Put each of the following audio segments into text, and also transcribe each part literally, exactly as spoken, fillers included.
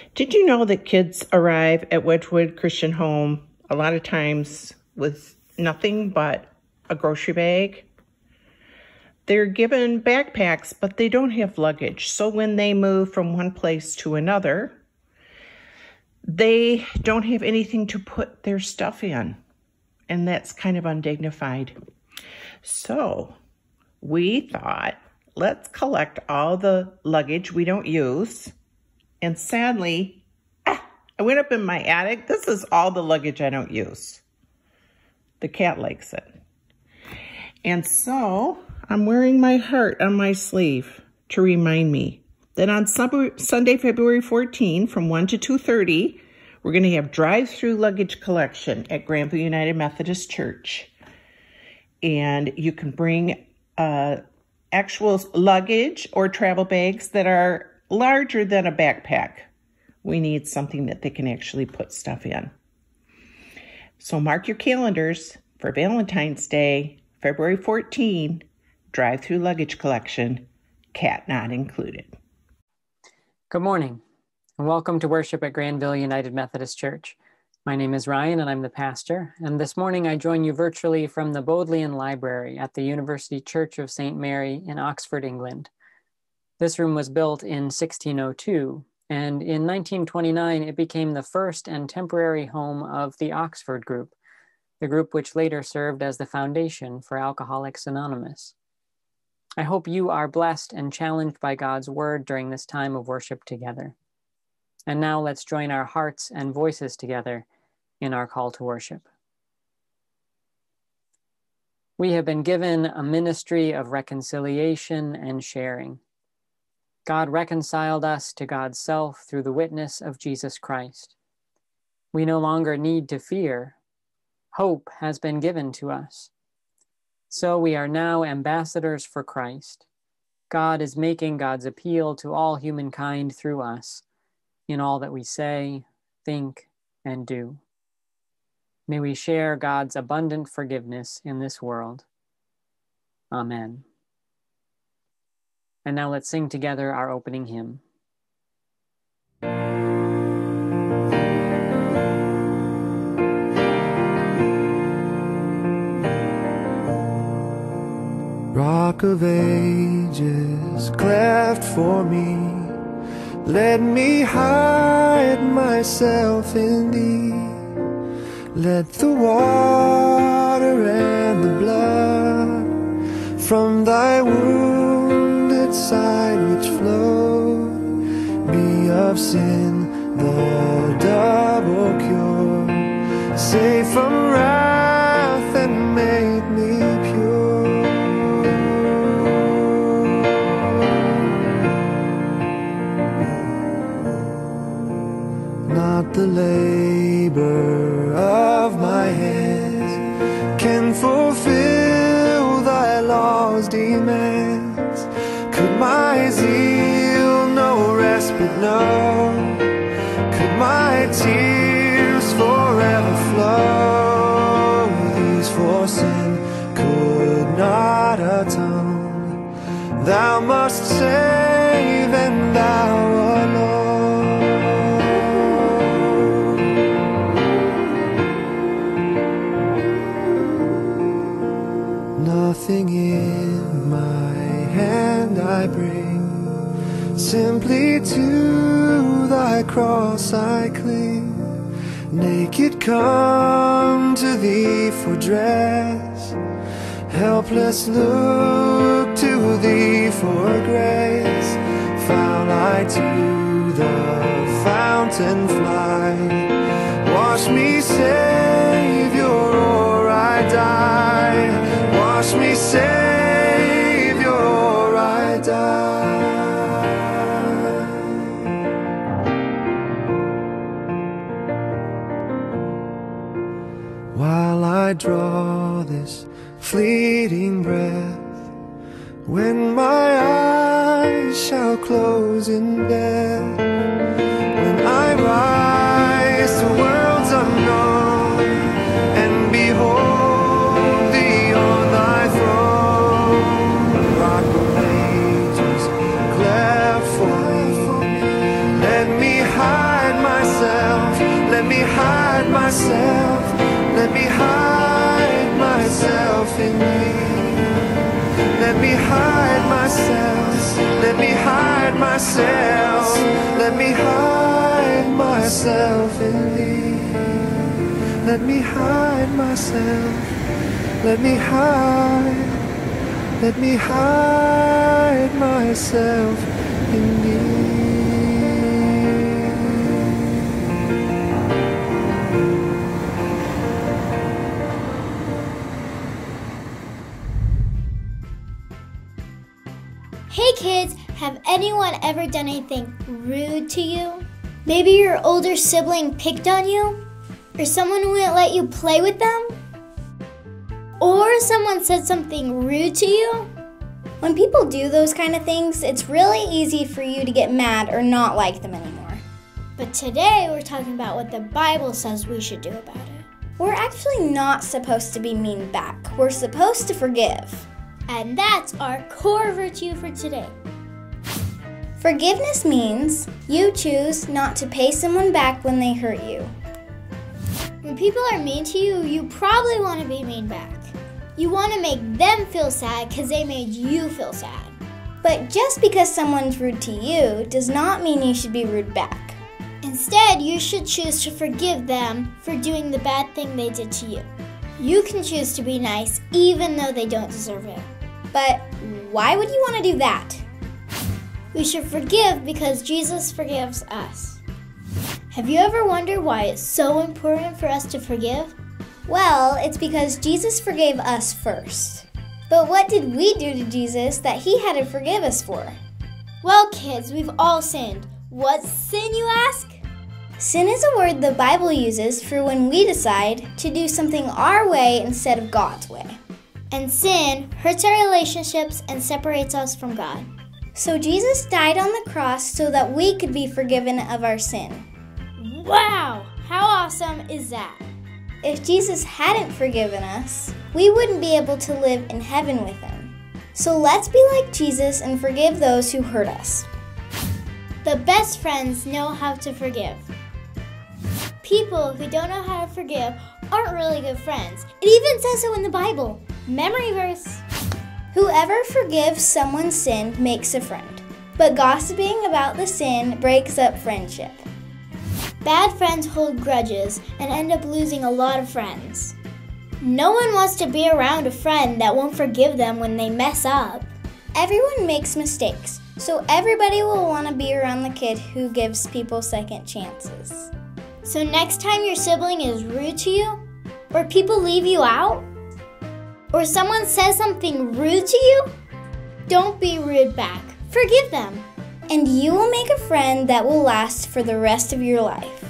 Did you know that kids arrive at Wedgwood Christian Home a lot of times with nothing but a grocery bag? They're given backpacks, but they don't have luggage. So when they move from one place to another, they don't have anything to put their stuff in. And that's kind of undignified. So we thought, let's collect all the luggage we don't use. And sadly, ah, I went up in my attic. This is all the luggage I don't use. The cat likes it. And so I'm wearing my heart on my sleeve to remind me that on Sunday, February fourteenth, from one to two thirty, we're going to have drive-through luggage collection at Grandville United Methodist Church. And you can bring uh, actual luggage or travel bags that are larger than a backpack. We need something that they can actually put stuff in. So mark your calendars for Valentine's Day, February fourteenth, drive-through luggage collection, cat not included. Good morning, and welcome to worship at Grandville United Methodist Church. My name is Ryan, and I'm the pastor, and this morning I join you virtually from the Bodleian Library at the University Church of Saint Mary in Oxford, England. This room was built in sixteen oh two, and in nineteen twenty-nine it became the first and temporary home of the Oxford Group, the group which later served as the foundation for Alcoholics Anonymous. I hope you are blessed and challenged by God's word during this time of worship together. And now let's join our hearts and voices together in our call to worship. We have been given a ministry of reconciliation and sharing. God reconciled us to God's self through the witness of Jesus Christ. We no longer need to fear. Hope has been given to us. So we are now ambassadors for Christ. God is making God's appeal to all humankind through us in all that we say, think, and do. May we share God's abundant forgiveness in this world. Amen. And now let's sing together our opening hymn. Rock of ages, cleft for me, let me hide myself in thee. Let the water and the blood from thy wounded side which flowed be of sin the double cure. Save from wrath and make me pure. Not the labor of my hands can fulfill thy law's demands. Could my zeal no respite know? Could my tears forever flow? These for sin could not atone. Thou must save, and thou alone. Nothing in my hand I bring, simply to thy cross I cling. Naked come to thee for dress, helpless look to thee for grace. Foul I to the fountain fly, wash me, Savior, or I die. Wash me, Savior, or I die. While I draw this fleeting breath, when my eyes shall close in death, when I rise to worlds unknown and behold high. Let me hide myself. Let me hide myself. Let me hide myself in thee. Let me hide myself. Let me hide. Let me hide myself in thee. Hey kids, have anyone ever done anything rude to you? Maybe your older sibling picked on you? Or someone wouldn't let you play with them? Or someone said something rude to you? When people do those kind of things, it's really easy for you to get mad or not like them anymore. But today we're talking about what the Bible says we should do about it. We're actually not supposed to be mean back. We're supposed to forgive. And that's our core virtue for today. Forgiveness means you choose not to pay someone back when they hurt you. When people are mean to you, you probably want to be mean back. You want to make them feel sad because they made you feel sad. But just because someone's rude to you does not mean you should be rude back. Instead, you should choose to forgive them for doing the bad thing they did to you. You can choose to be nice even though they don't deserve it. But why would you want to do that? We should forgive because Jesus forgives us. Have you ever wondered why it's so important for us to forgive? Well, it's because Jesus forgave us first. But what did we do to Jesus that he had to forgive us for? Well, kids, we've all sinned. What's sin, you ask? Sin is a word the Bible uses for when we decide to do something our way instead of God's way. And sin hurts our relationships and separates us from God. So Jesus died on the cross so that we could be forgiven of our sin. Wow! How awesome is that? If Jesus hadn't forgiven us, we wouldn't be able to live in heaven with him. So let's be like Jesus and forgive those who hurt us. The best friends know how to forgive. People who don't know how to forgive aren't really good friends. It even says so in the Bible. Memory verse. Whoever forgives someone's sin makes a friend, but gossiping about the sin breaks up friendship. Bad friends hold grudges and end up losing a lot of friends. No one wants to be around a friend that won't forgive them when they mess up. Everyone makes mistakes, so everybody will want to be around the kid who gives people second chances. So next time your sibling is rude to you, or people leave you out, or someone says something rude to you, don't be rude back. Forgive them. And you will make a friend that will last for the rest of your life.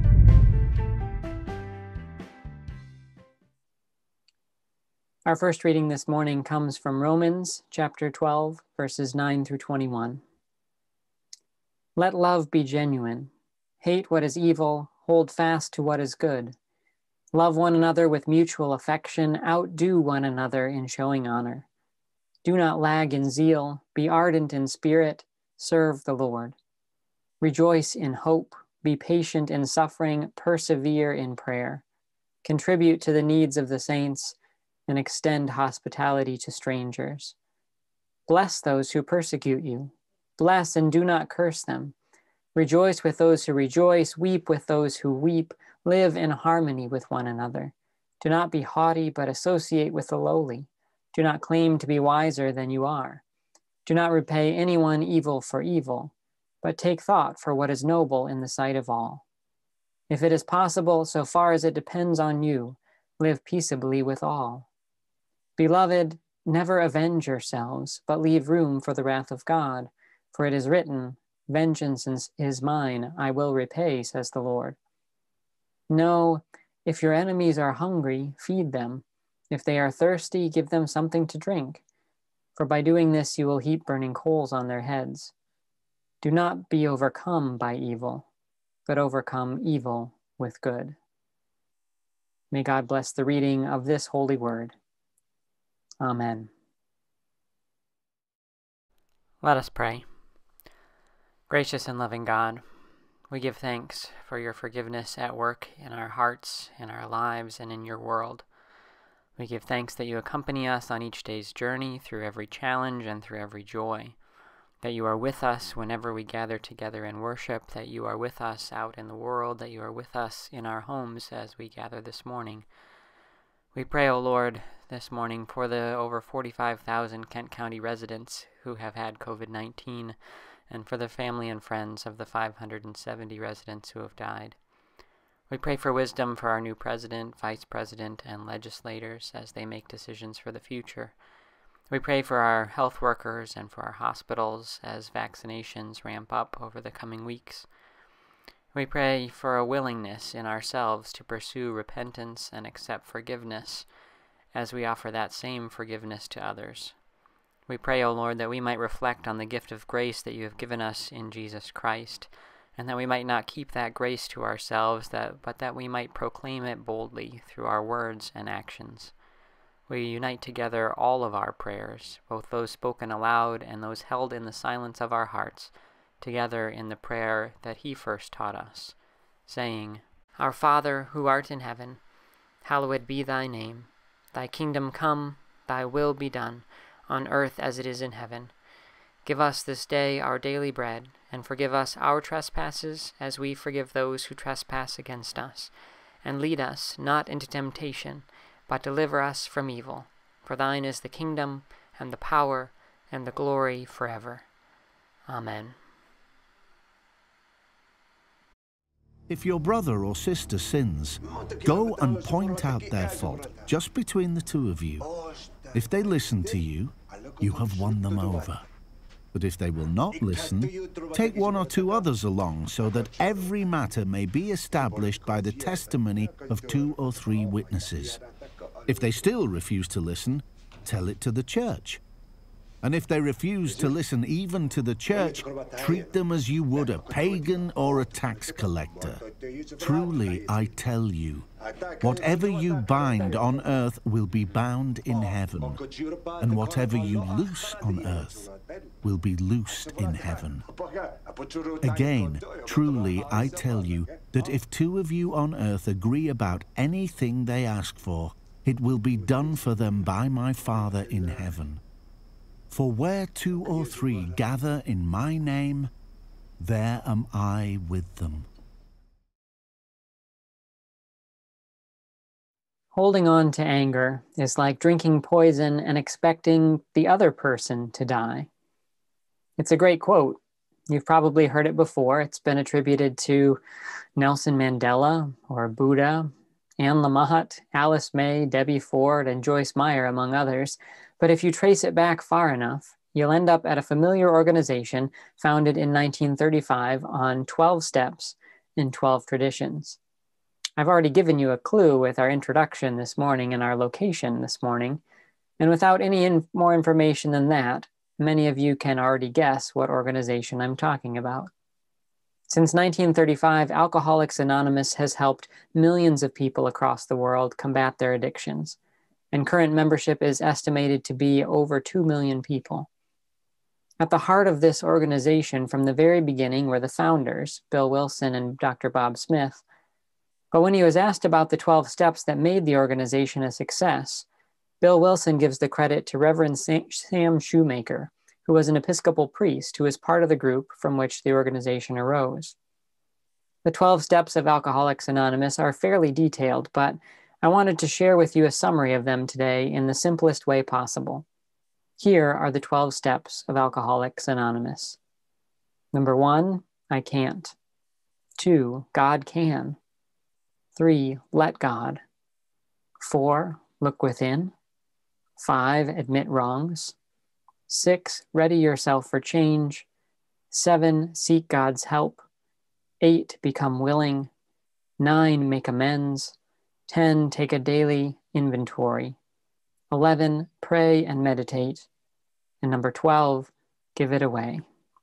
Our first reading this morning comes from Romans chapter twelve, verses nine through twenty-one. Let love be genuine. Hate what is evil. Hold fast to what is good. Love one another with mutual affection. Outdo one another in showing honor. Do not lag in zeal. Be ardent in spirit. Serve the Lord. Rejoice in hope. Be patient in suffering. Persevere in prayer. Contribute to the needs of the saints and extend hospitality to strangers. Bless those who persecute you. Bless and do not curse them. Rejoice with those who rejoice. Weep with those who weep. Live in harmony with one another. Do not be haughty, but associate with the lowly. Do not claim to be wiser than you are. Do not repay anyone evil for evil, but take thought for what is noble in the sight of all. If it is possible, so far as it depends on you, live peaceably with all. Beloved, never avenge yourselves, but leave room for the wrath of God, for it is written, vengeance is mine, I will repay, says the Lord. No, if your enemies are hungry, feed them. If they are thirsty, give them something to drink. For by doing this, you will heap burning coals on their heads. Do not be overcome by evil, but overcome evil with good. May God bless the reading of this holy word. Amen. Let us pray. Gracious and loving God, we give thanks for your forgiveness at work in our hearts, in our lives, and in your world. We give thanks that you accompany us on each day's journey through every challenge and through every joy, that you are with us whenever we gather together in worship, that you are with us out in the world, that you are with us in our homes as we gather this morning. We pray, O Lord, this morning for the over forty-five thousand Kent County residents who have had covid nineteen, and for the family and friends of the five hundred seventy residents who have died. We pray for wisdom for our new president, vice president, and legislators as they make decisions for the future. We pray for our health workers and for our hospitals as vaccinations ramp up over the coming weeks. We pray for a willingness in ourselves to pursue repentance and accept forgiveness as we offer that same forgiveness to others. We pray, O Lord, that we might reflect on the gift of grace that you have given us in Jesus Christ, and that we might not keep that grace to ourselves, that, but that we might proclaim it boldly through our words and actions. We unite together all of our prayers, both those spoken aloud and those held in the silence of our hearts, together in the prayer that he first taught us, saying, Our Father, who art in heaven, hallowed be thy name. Thy kingdom come, thy will be done, on earth as it is in heaven. Give us this day our daily bread, and forgive us our trespasses, as we forgive those who trespass against us. And lead us not into temptation, but deliver us from evil. For thine is the kingdom, and the power, and the glory forever. Amen. If your brother or sister sins, go and point out their fault, just between the two of you. If they listen to you, you have won them over. But if they will not listen, take one or two others along, so that every matter may be established by the testimony of two or three witnesses. If they still refuse to listen, tell it to the church. And if they refuse to listen even to the church, treat them as you would a pagan or a tax collector. Truly, I tell you, whatever you bind on earth will be bound in heaven, and whatever you loose on earth will be loosed in heaven. Again, truly, I tell you that if two of you on earth agree about anything they ask for, it will be done for them by my Father in heaven. For where two or three gather in my name, there am I with them. Holding on to anger is like drinking poison and expecting the other person to die. It's a great quote. You've probably heard it before. It's been attributed to Nelson Mandela or Buddha, Anne Lamott, Alice May, Debbie Ford, and Joyce Meyer, among others. But if you trace it back far enough, you'll end up at a familiar organization founded in nineteen thirty-five on twelve steps in twelve traditions. I've already given you a clue with our introduction this morning and our location this morning, and without any in- more information than that, many of you can already guess what organization I'm talking about. Since nineteen thirty-five, Alcoholics Anonymous has helped millions of people across the world combat their addictions, and current membership is estimated to be over two million people. At the heart of this organization from the very beginning were the founders, Bill Wilson and Doctor Bob Smith. But when he was asked about the twelve steps that made the organization a success, Bill Wilson gives the credit to Reverend Sam Shoemaker, who was an Episcopal priest who was part of the group from which the organization arose. The twelve steps of Alcoholics Anonymous are fairly detailed, but I wanted to share with you a summary of them today in the simplest way possible. Here are the twelve steps of Alcoholics Anonymous. Number one, I can't. Two, God can. Three, let God. Four, look within. Five, admit wrongs. Six, ready yourself for change. Seven, seek God's help. Eight, become willing. Nine, make amends. Ten, take a daily inventory. Eleven, pray and meditate. And number twelve, give it away.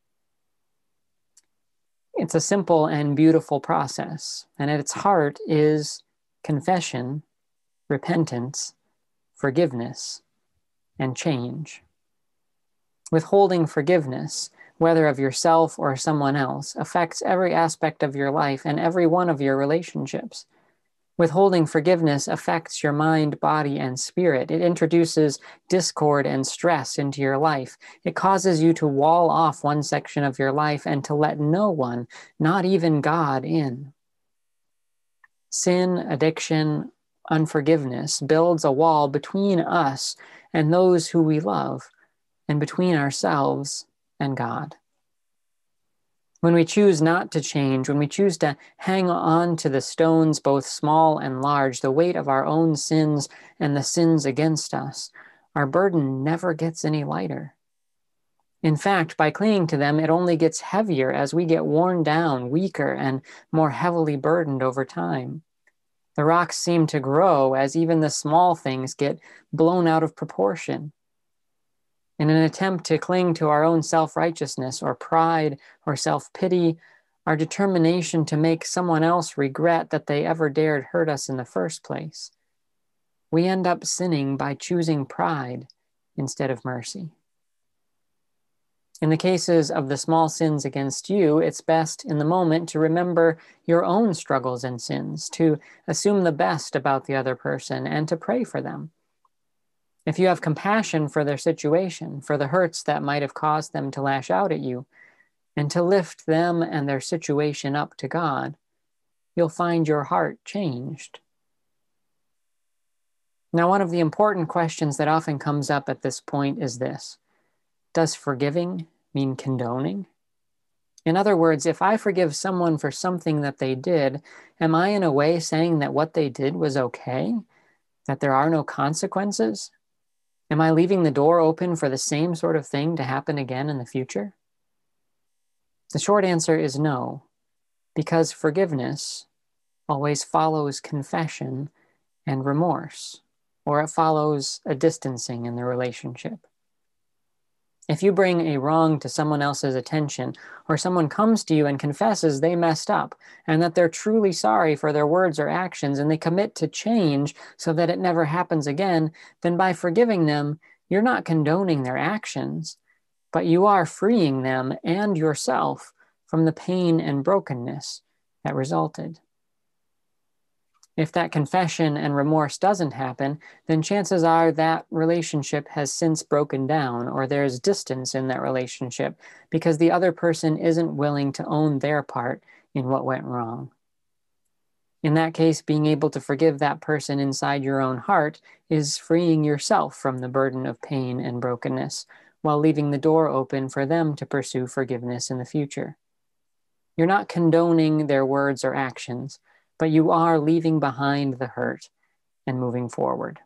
It's a simple and beautiful process, and at its heart is confession, repentance, forgiveness, and change. Withholding forgiveness, whether of yourself or someone else, affects every aspect of your life and every one of your relationships. Withholding forgiveness affects your mind, body, and spirit. It introduces discord and stress into your life. It causes you to wall off one section of your life and to let no one, not even God, in. Sin, addiction, unforgiveness builds a wall between us and those who we love, and between ourselves and God. When we choose not to change, when we choose to hang on to the stones, both small and large, the weight of our own sins and the sins against us, our burden never gets any lighter. In fact, by clinging to them, it only gets heavier as we get worn down, weaker, and more heavily burdened over time. The rocks seem to grow as even the small things get blown out of proportion. In an attempt to cling to our own self-righteousness or pride or self-pity, our determination to make someone else regret that they ever dared hurt us in the first place, we end up sinning by choosing pride instead of mercy. In the cases of the small sins against you, it's best in the moment to remember your own struggles and sins, to assume the best about the other person, and to pray for them. If you have compassion for their situation, for the hurts that might have caused them to lash out at you, and to lift them and their situation up to God, you'll find your heart changed. Now, one of the important questions that often comes up at this point is this: does forgiving mean condoning? In other words, if I forgive someone for something that they did, am I in a way saying that what they did was okay? That there are no consequences? Am I leaving the door open for the same sort of thing to happen again in the future? The short answer is no, because forgiveness always follows confession and remorse, or it follows a distancing in the relationship. If you bring a wrong to someone else's attention, or someone comes to you and confesses they messed up, and that they're truly sorry for their words or actions, and they commit to change so that it never happens again, then by forgiving them, you're not condoning their actions, but you are freeing them and yourself from the pain and brokenness that resulted. If that confession and remorse doesn't happen, then chances are that relationship has since broken down, or there's distance in that relationship because the other person isn't willing to own their part in what went wrong. In that case, being able to forgive that person inside your own heart is freeing yourself from the burden of pain and brokenness, while leaving the door open for them to pursue forgiveness in the future. You're not condoning their words or actions, but you are leaving behind the hurt and moving forward.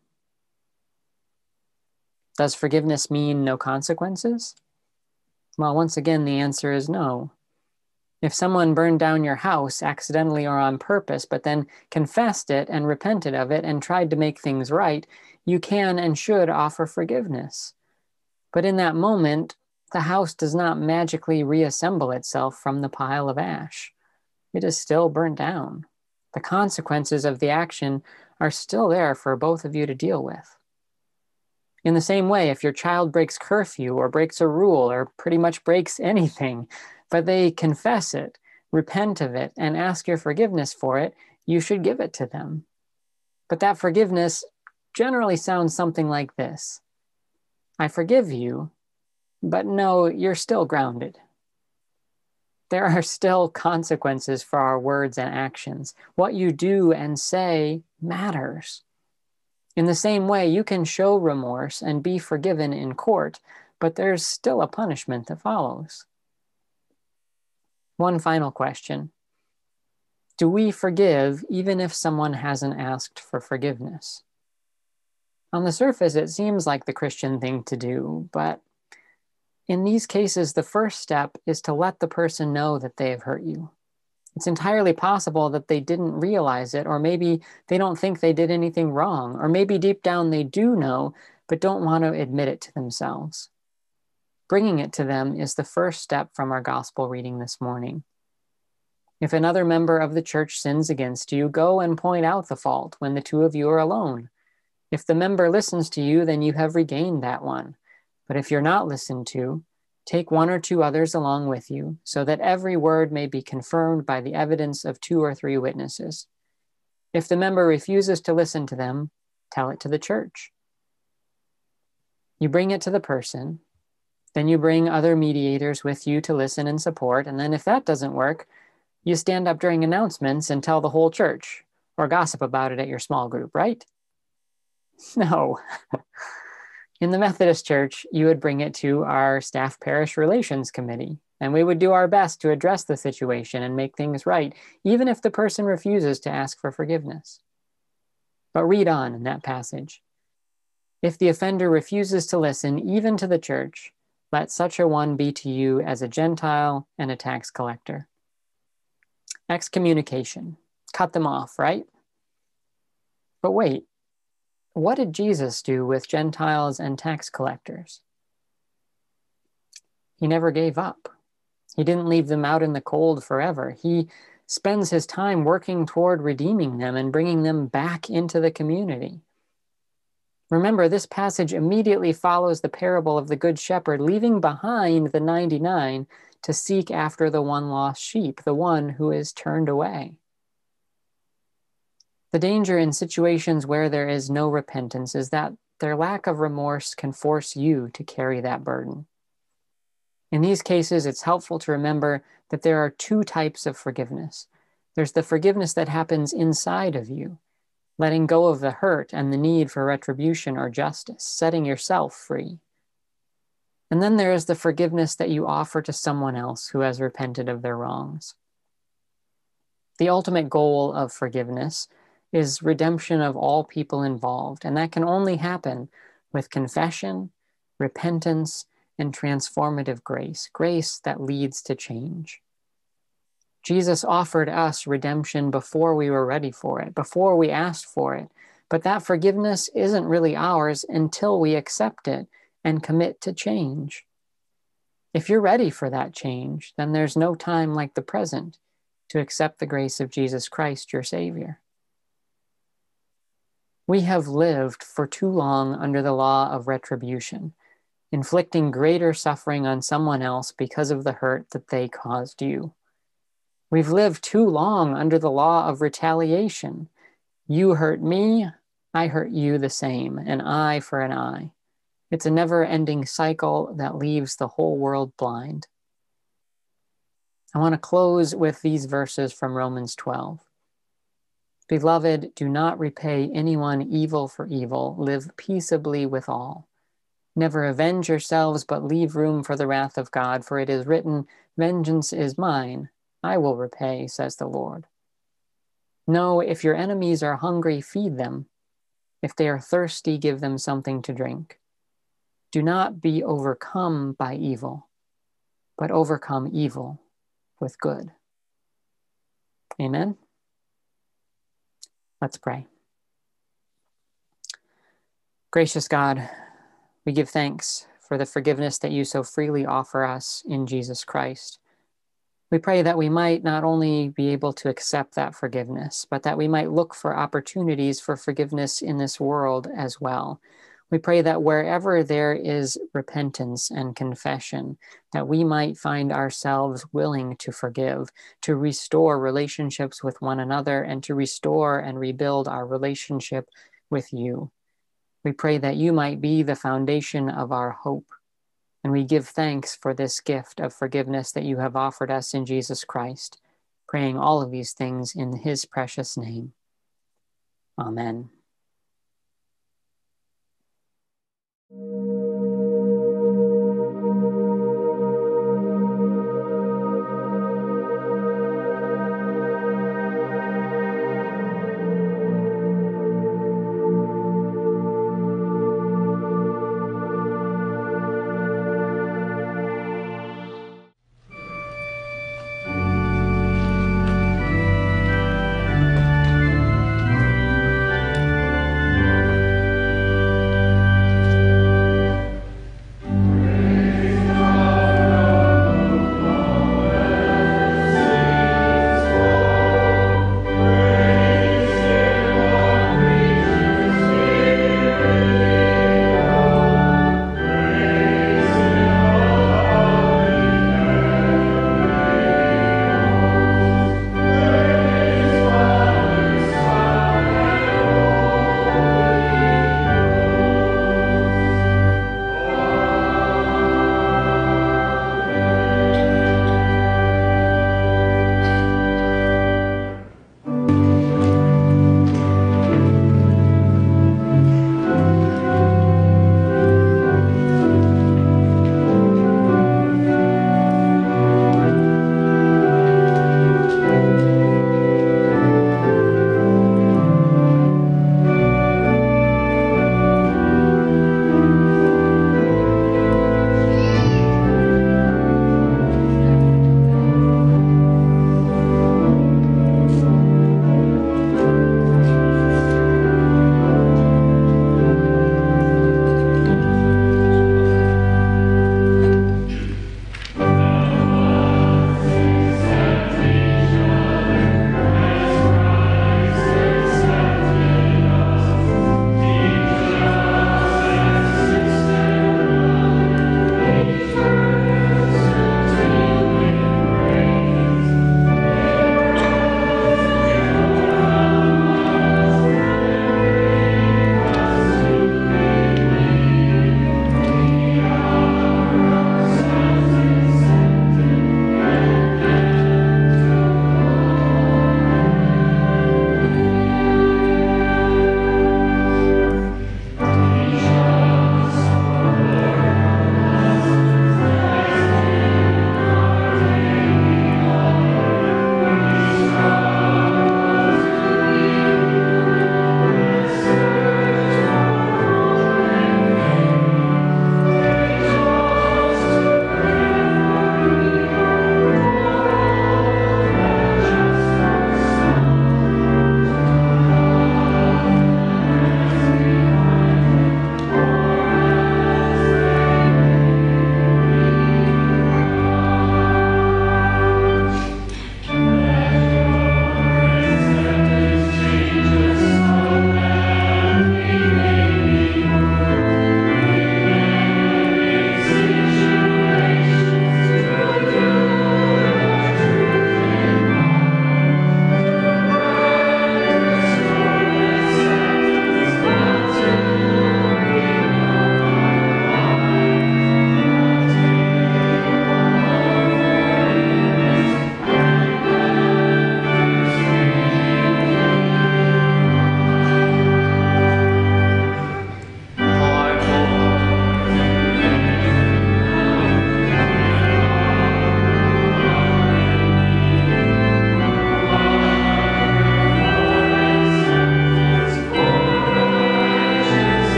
Does forgiveness mean no consequences? Well, once again, the answer is no. If someone burned down your house accidentally or on purpose, but then confessed it and repented of it and tried to make things right, you can and should offer forgiveness. But in that moment, the house does not magically reassemble itself from the pile of ash. It is still burnt down. The consequences of the action are still there for both of you to deal with. In the same way, if your child breaks curfew or breaks a rule or pretty much breaks anything, but they confess it, repent of it, and ask your forgiveness for it, you should give it to them. But that forgiveness generally sounds something like this: I forgive you, but no, you're still grounded. There are still consequences for our words and actions. What you do and say matters. In the same way, you can show remorse and be forgiven in court, but there's still a punishment that follows. One final question. Do we forgive even if someone hasn't asked for forgiveness? On the surface, it seems like the Christian thing to do, but in these cases, the first step is to let the person know that they have hurt you. It's entirely possible that they didn't realize it, or maybe they don't think they did anything wrong, or maybe deep down they do know, but don't want to admit it to themselves. Bringing it to them is the first step from our gospel reading this morning. If another member of the church sins against you, go and point out the fault when the two of you are alone. If the member listens to you, then you have regained that one. But if you're not listened to, take one or two others along with you, so that every word may be confirmed by the evidence of two or three witnesses. If the member refuses to listen to them, tell it to the church. You bring it to the person, then you bring other mediators with you to listen and support, and then if that doesn't work, you stand up during announcements and tell the whole church, or gossip about it at your small group, right? No. In the Methodist Church, you would bring it to our staff parish relations committee, and we would do our best to address the situation and make things right, even if the person refuses to ask for forgiveness. But read on in that passage. If the offender refuses to listen even to the church, let such a one be to you as a Gentile and a tax collector. Excommunication. Cut them off, right? But wait, what did Jesus do with Gentiles and tax collectors? He never gave up. He didn't leave them out in the cold forever. He spends his time working toward redeeming them and bringing them back into the community. Remember, this passage immediately follows the parable of the Good Shepherd, leaving behind the ninety-nine to seek after the one lost sheep, the one who is turned away. The danger in situations where there is no repentance is that their lack of remorse can force you to carry that burden. In these cases, it's helpful to remember that there are two types of forgiveness. There's the forgiveness that happens inside of you, letting go of the hurt and the need for retribution or justice, setting yourself free. And then there is the forgiveness that you offer to someone else who has repented of their wrongs. The ultimate goal of forgiveness is redemption of all people involved, and that can only happen with confession, repentance, and transformative grace, grace that leads to change. Jesus offered us redemption before we were ready for it, before we asked for it, but that forgiveness isn't really ours until we accept it and commit to change. If you're ready for that change, then there's no time like the present to accept the grace of Jesus Christ, your Savior. We have lived for too long under the law of retribution, inflicting greater suffering on someone else because of the hurt that they caused you. We've lived too long under the law of retaliation. You hurt me, I hurt you the same, an eye for an eye. It's a never-ending cycle that leaves the whole world blind. I want to close with these verses from Romans twelve. Beloved, do not repay anyone evil for evil. Live peaceably with all. Never avenge yourselves, but leave room for the wrath of God, for it is written, vengeance is mine, I will repay, says the Lord. No, if your enemies are hungry, feed them. If they are thirsty, give them something to drink. Do not be overcome by evil, but overcome evil with good. Amen. Let's pray. Gracious God, we give thanks for the forgiveness that you so freely offer us in Jesus Christ. We pray that we might not only be able to accept that forgiveness, but that we might look for opportunities for forgiveness in this world as well. We pray that wherever there is repentance and confession, that we might find ourselves willing to forgive, to restore relationships with one another, and to restore and rebuild our relationship with you. We pray that you might be the foundation of our hope, and we give thanks for this gift of forgiveness that you have offered us in Jesus Christ, praying all of these things in his precious name. Amen.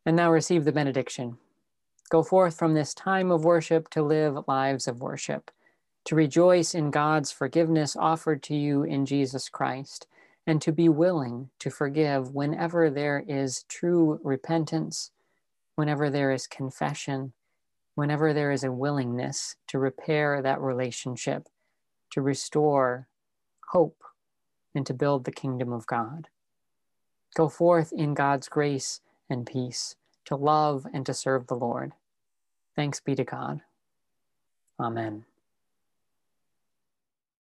And now receive the benediction. Go forth from this time of worship to live lives of worship, to rejoice in God's forgiveness offered to you in Jesus Christ, and to be willing to forgive whenever there is true repentance, whenever there is confession, whenever there is a willingness to repair that relationship, to restore hope, and to build the kingdom of God. Go forth in God's grace and peace, to love and to serve the Lord. Thanks be to God. Amen.